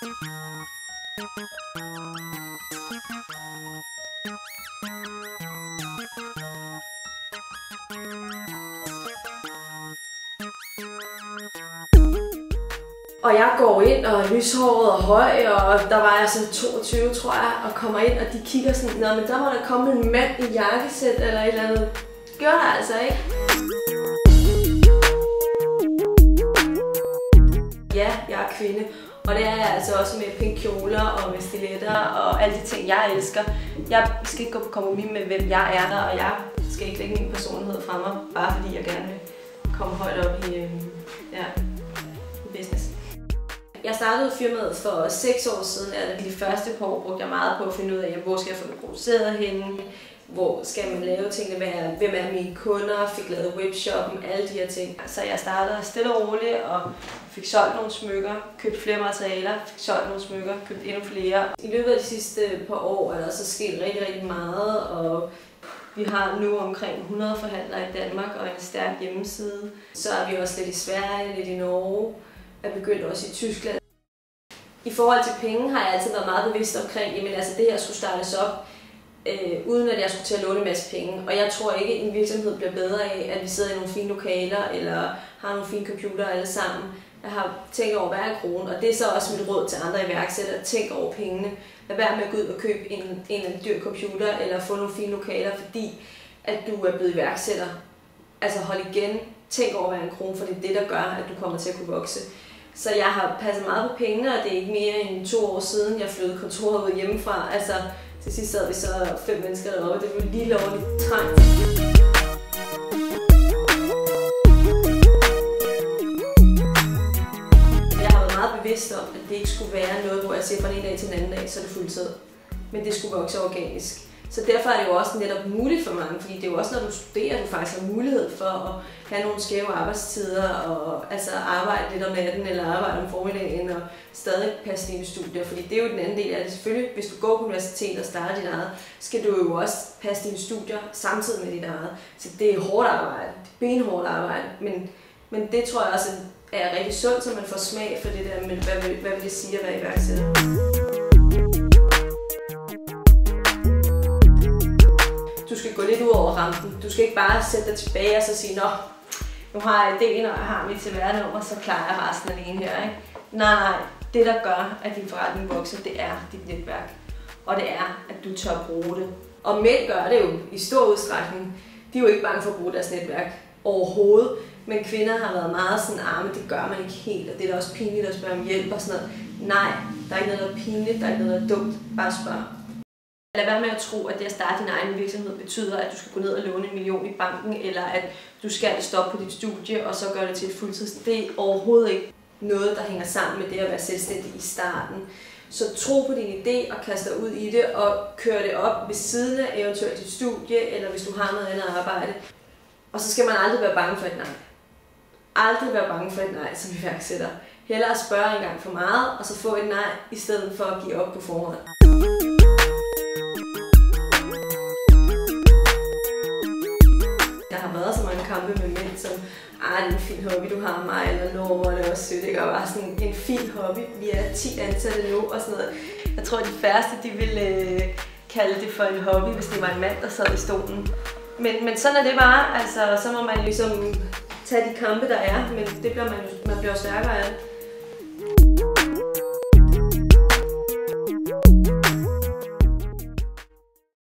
Og jeg går ind og er lyshåret og høj, og der var jeg så 22, tror jeg, og kommer ind, og de kigger sådan, nå, men der må der komme en mand i jakkesæt eller et eller andet. Gør der altså ikke. Ja, jeg er kvinde, og det er jeg altså også med pink kjoler og med stiletter og alle de ting, jeg elsker. Jeg skal ikke gå på kompromis med, hvem jeg er, og jeg skal ikke lægge min personlighed fra mig, bare fordi jeg gerne vil komme højt op i business. Jeg startede firmaet for 6 år siden, og de første par år brugte jeg meget på at finde ud af, hvor skal jeg få det produceret henne, hvor skal man lave tingene, hvem er mine kunder, fik lavet webshoppen, alle de her ting. Så jeg startede stille og roligt og fik solgt nogle smykker, købt flere materialer, fik solgt nogle smykker, købt endnu flere. I løbet af de sidste par år er der så sket rigtig, rigtig meget, og vi har nu omkring 100 forhandlere i Danmark og en stærk hjemmeside. Så er vi også lidt i Sverige, lidt i Norge, er begyndt også i Tyskland. I forhold til penge har jeg altid været meget bevidst omkring, jamen altså det her skulle startes op, uden at jeg skulle til at låne en masse penge. Og jeg tror ikke, at en virksomhed bliver bedre af, at vi sidder i nogle fine lokaler, eller har nogle fine computere alle sammen. Jeg har tænkt over hver krone, og det er så også mit råd til andre iværksættere. Tænk over pengene. Lad være med at gå ud og købe en dyr computer, eller få nogle fine lokaler, fordi at du er blevet iværksætter. Altså hold igen, tænk over hver en krone, for det er det, der gør, at du kommer til at kunne vokse. Så jeg har passet meget på pengene, og det er ikke mere end 2 år siden, jeg flyttede kontoret ud hjemmefra. Altså, til sidst sad vi så 5 mennesker deroppe, det var lige lovligt trængt. Jeg har været meget bevidst om, at det ikke skulle være noget, hvor jeg siger fra den ene dag til den anden dag, så er det fuldtid. Men det skulle vokse organisk. Så derfor er det jo også netop muligt for mange, fordi det er jo også, når du studerer, du faktisk har mulighed for at have nogle skæve arbejdstider og altså arbejde lidt om natten eller arbejde om formiddagen og stadig passe dine studier. Fordi det er jo den anden del af det. Selvfølgelig, hvis du går på universitet og starter dit eget, skal du jo også passe dine studier samtidig med dit eget. Så det er hårdt arbejde, det er benhårdt arbejde, men det tror jeg også er rigtig sundt, så man får smag for det der med, hvad vil det sige at være iværksætter. Du skal gå lidt ud over rampen. Du skal ikke bare sætte dig tilbage og så sige, nå, nu har jeg idéen, og jeg har mit CVR-nummer, så klarer jeg resten alene her, ikke? Nej, det der gør, at din forretning vokser, det er dit netværk. Og det er, at du tør bruge det. Og mænd gør det jo i stor udstrækning. De er jo ikke bange for at bruge deres netværk overhovedet. Men kvinder har været meget sådan, men det gør man ikke helt, og det er da også pinligt at spørge om hjælp og sådan noget. Nej, der er ikke noget, der er pinligt, der er ikke noget, der er dumt. Bare spørg. Lad være med at tro, at det at starte din egen virksomhed betyder, at du skal gå ned og låne 1 million i banken, eller at du skal stoppe på dit studie og så gøre det til et fuldtids. Det er overhovedet ikke noget, der hænger sammen med det at være selvstændig i starten. Så tro på din idé og kast dig ud i det og kør det op ved siden af eventuelt dit studie, eller hvis du har noget andet arbejde. Og så skal man aldrig være bange for et nej. Aldrig være bange for et nej som iværksætter. Hellere spørge en gang for meget, og så få et nej, i stedet for at give op på forhånd. Der har været så mange kampe med mænd, som det er en fin hobby, du har mig, eller hvor det var sødt, ikke? Og bare sådan en fin hobby. Vi er 10 ansatte nu, og sådan noget. Jeg tror, at de færreste, de ville kalde det for en hobby, hvis det var en mand, der sad i stolen. Men sådan er det bare, altså, så må man ligesom tage de kampe, der er, men det bliver man bliver stærkere af.